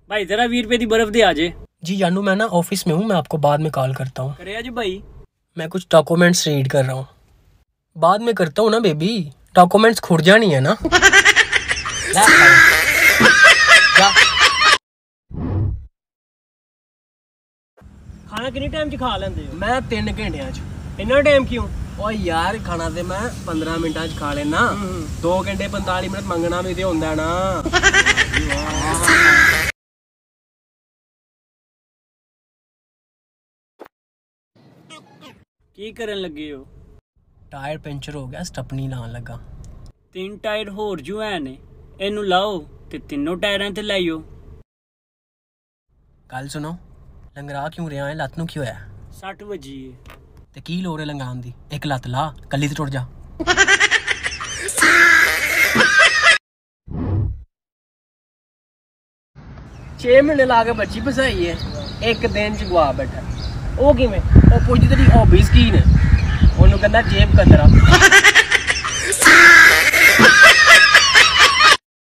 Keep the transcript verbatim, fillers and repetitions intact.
भाई जरा बीस रुपए की बर्फ दे आजे। जी जानू मैं ना ऑफिस में हूँ, मैं आपको बाद में कॉल करता हूँ। करे जी भाई, मैं कुछ डॉक्यूमेंट्स रीड कर रहा हूँ, बाद में करता हूँ ना बेबी। डॉक्यूमेंट्स खुर जानी है ना। खाना कितने टाइम च खा लेंदे हो? मैं तीन घंटिया च। इन्ना टाइम क्यों? ओ यार खाना ते मैं पंद्रह मिनटा च खा लेना, दो घंटे पैंताली मिनट मंगना भी तो होंदा ना। की करन लगे हो? टायर पंचर हो गया, स्टपनी लान लगा। तीन टायर होर जो है ने, इनू लाओ ते तीनों टायरां ते लाइयो। गल सुनो, लंगरा क्यों रहा है? लत्त नूं की होया? सट वजी है। ते की लोड़ है लंगान दी? एक लत्त ला, कल्ली ते टुट जा। छे महीने ला के बच्ची फसाई है, एक दिन च गवा बैठा। ओ किवें? ओ पुछदी तेरी हॉबीज की ने? ओनू कहंदा जेब कतरा।